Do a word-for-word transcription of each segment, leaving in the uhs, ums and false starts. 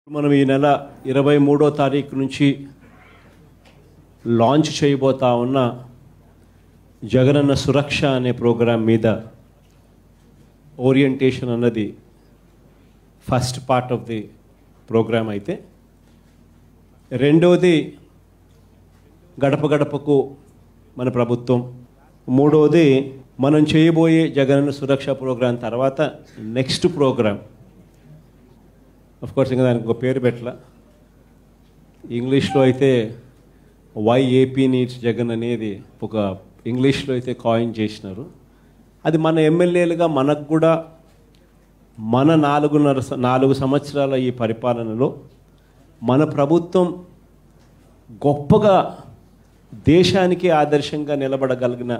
మనం ఈ నెల ఇరవై మూడో తారీఖు నుంచి లాంచ్ చేయబోతా ఉన్న జగనన్న సురక్ష అనే ప్రోగ్రాం మీద ఓరియంటేషన్ అన్నది first part of the programme అయితే, రెండవది గడప గడపకు మన ప్రభుత్వం, మూడవది మనం చేయబోయే జగనన్న సురక్ష ప్రోగ్రాం తర్వాత నెక్స్ట్ ప్రోగ్రాం. ఆఫ్ కోర్స్ ఇంకా దానికి ఒక పేరు పెట్టలా. ఇంగ్లీష్లో అయితే వై ఏపీ నీడ్స్ జగన్ అనేది ఒక ఇంగ్లీష్లో అయితే కాయిన్ చేసినారు. అది మన ఎమ్మెల్యేలుగా మనకు కూడా మన నాలుగున్నర నాలుగు సంవత్సరాల ఈ పరిపాలనలో మన ప్రభుత్వం గొప్పగా దేశానికి ఆదర్శంగా నిలబడగలిగిన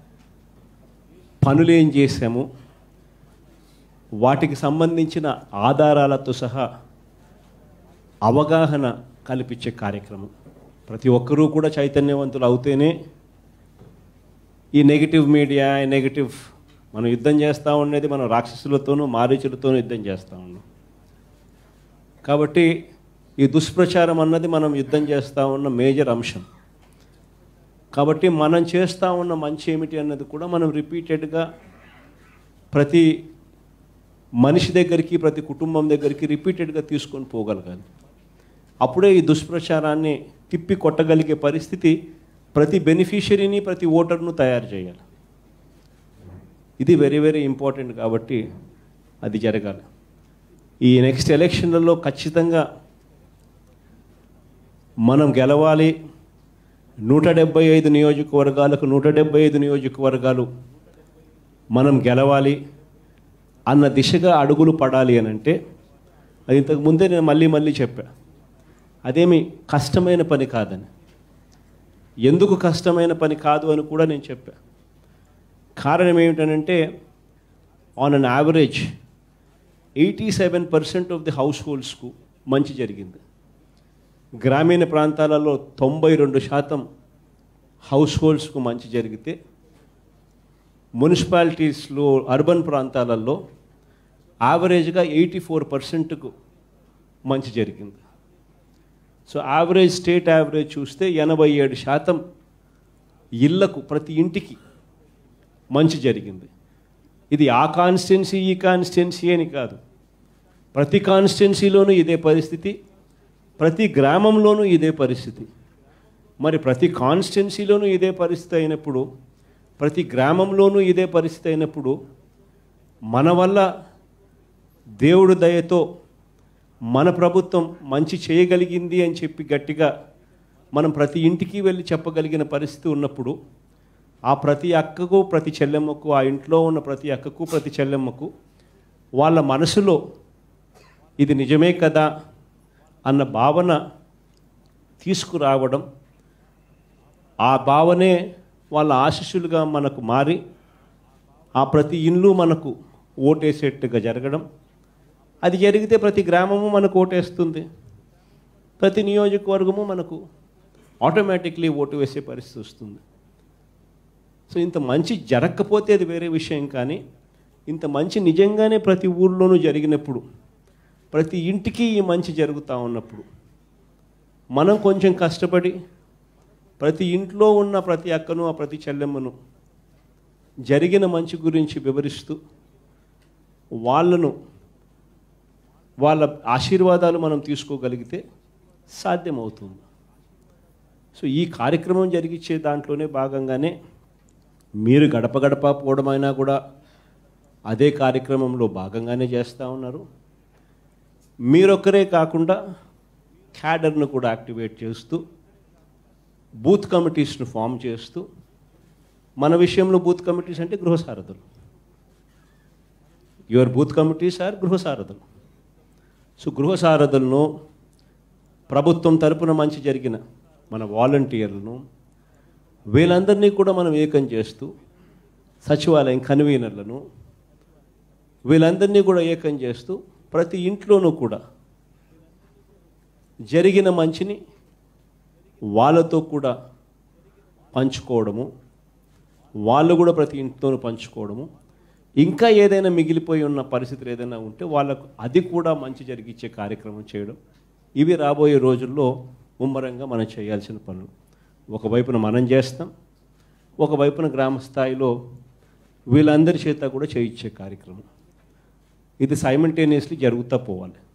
పనులు ఏం చేశాము, వాటికి సంబంధించిన ఆధారాలతో సహా అవగాహన కల్పించే కార్యక్రమం. ప్రతి ఒక్కరూ కూడా చైతన్యవంతులు అవుతేనే ఈ నెగిటివ్ మీడియా, ఈ నెగిటివ్ మనం యుద్ధం చేస్తూ ఉండేది మనం రాక్షసులతోనూ మారీచులతోనూ యుద్ధం చేస్తూ ఉన్నాం. కాబట్టి ఈ దుష్ప్రచారం అన్నది మనం యుద్ధం చేస్తూ ఉన్న మేజర్ అంశం. కాబట్టి మనం చేస్తూ ఉన్న మంచి ఏమిటి అన్నది కూడా మనం రిపీటెడ్గా ప్రతి మనిషి దగ్గరికి, ప్రతి కుటుంబం దగ్గరికి రిపీటెడ్గా తీసుకొని పోగలగాలి. అప్పుడే ఈ దుష్ప్రచారాన్ని తిప్పి కొట్టగలిగే పరిస్థితి ప్రతి బెనిఫిషరీని, ప్రతి ఓటర్ను తయారు చేయాలి. ఇది వెరీ వెరీ ఇంపార్టెంట్. కాబట్టి అది జరగాలి. ఈ నెక్స్ట్ ఎలక్షన్లలో ఖచ్చితంగా మనం గెలవాలి. నూట డెబ్బై ఐదు నియోజకవర్గాలకు నూట డెబ్బై ఐదు నియోజకవర్గాలు మనం గెలవాలి అన్న దిశగా అడుగులు పడాలి అని అంటే, అది ఇంతకు ముందే నేను మళ్ళీ మళ్ళీ చెప్పా, అదేమి కష్టమైన పని కాదని. ఎందుకు కష్టమైన పని కాదు అని కూడా నేను చెప్పా. కారణం ఏమిటనంటే, on an average eighty seven percent of the హౌస్ హోల్డ్స్కు మంచి జరిగింది. గ్రామీణ ప్రాంతాలలో తొంభై రెండు శాతం హౌస్ హోల్డ్స్కు మంచి జరిగితే, మున్సిపాలిటీస్లో, అర్బన్ ప్రాంతాలలో యావరేజ్గా ఎయిటీ ఫోర్ పర్సెంట్కు మంచి జరిగింది. సో యావరేజ్, స్టేట్ యావరేజ్ చూస్తే ఎనభై ఏడు శాతం ఇళ్లకు, ప్రతి ఇంటికి మంచి జరిగింది. ఇది ఆ కాన్స్టిట్యున్సీ, ఈ కాన్స్టిట్యున్సీ అని కాదు, ప్రతి కాన్స్టిట్యున్సీలోనూ ఇదే పరిస్థితి, ప్రతి గ్రామంలోనూ ఇదే పరిస్థితి. మరి ప్రతి కాన్స్టిట్యున్సీలోనూ ఇదే పరిస్థితి అయినప్పుడు, ప్రతి గ్రామంలోనూ ఇదే పరిస్థితి అయినప్పుడు, మన వల్ల దేవుడి దయతో మన ప్రభుత్వం మంచి చేయగలిగింది అని చెప్పి గట్టిగా మనం ప్రతి ఇంటికి వెళ్ళి చెప్పగలిగిన పరిస్థితి ఉన్నప్పుడు, ఆ ప్రతి అక్కకు, ప్రతి చెల్లెమ్మకు, ఆ ఇంట్లో ఉన్న ప్రతి అక్కకు, ప్రతి చెల్లెమ్మకు వాళ్ళ మనసులో ఇది నిజమే కదా అన్న భావన తీసుకురావడం, ఆ భావనే వాళ్ళ ఆశీస్సులుగా మనకు మారి ఆ ప్రతి ఇల్లు మనకు ఓటేసేట్టుగా జరగడం. అది జరిగితే ప్రతి గ్రామము మనకు ఓటేస్తుంది, ప్రతి నియోజకవర్గము మనకు ఆటోమేటిక్లీ ఓటు వేసే పరిస్థితి వస్తుంది. సో ఇంత మంచి జరగకపోతే అది వేరే విషయం. కానీ ఇంత మంచి నిజంగానే ప్రతి ఊర్లోనూ జరిగినప్పుడు, ప్రతి ఇంటికి ఈ మంచి జరుగుతూ ఉన్నప్పుడు, మనం కొంచెం కష్టపడి ప్రతి ఇంట్లో ఉన్న ప్రతి అక్కను, ఆ ప్రతి చెల్లెమ్మను జరిగిన మంచి గురించి వివరిస్తూ వాళ్ళను, వాళ్ళ ఆశీర్వాదాలు మనం తీసుకోగలిగితే సాధ్యమవుతుంది. సో ఈ కార్యక్రమం జరిగించే దాంట్లోనే భాగంగానే మీరు గడప గడప పోవడమైనా కూడా అదే కార్యక్రమంలో భాగంగానే చేస్తూ ఉన్నారు. మీరొక్కరే కాకుండా క్యాడర్ను కూడా యాక్టివేట్ చేస్తూ, బూత్ కమిటీస్ను ఫామ్ చేస్తూ, మన విషయంలో బూత్ కమిటీస్ అంటే గృహసారథులు, యువర్ బూత్ కమిటీస్ ఆర్ గృహసారథులు. సో గృహసారథులను, ప్రభుత్వం తరపున మంచి జరిగిన మన వాలంటీర్లను, వీళ్ళందరినీ కూడా మనం ఏకం చేస్తూ, సచివాలయం కన్వీనర్లను, వీళ్ళందరినీ కూడా ఏకం చేస్తూ ప్రతి ఇంట్లోనూ కూడా జరిగిన మంచిని వాళ్ళతో కూడా పంచుకోవడము, వాళ్ళు కూడా ప్రతి ఇంట్లోనూ పంచుకోవడము, ఇంకా ఏదైనా మిగిలిపోయి ఉన్న పరిస్థితులు ఏదైనా ఉంటే వాళ్ళకు అది కూడా మంచి జరిగించే కార్యక్రమం చేయడం, ఇవి రాబోయే రోజుల్లో ముమ్మరంగా మనం చేయాల్సిన పనులు. ఒకవైపున మనం చేస్తాం, ఒకవైపున గ్రామ స్థాయిలో వీళ్ళందరి చేత కూడా చేయించే కార్యక్రమం. ఇది సైమల్టేనియస్లీ జరుగుతూ పోవాలి.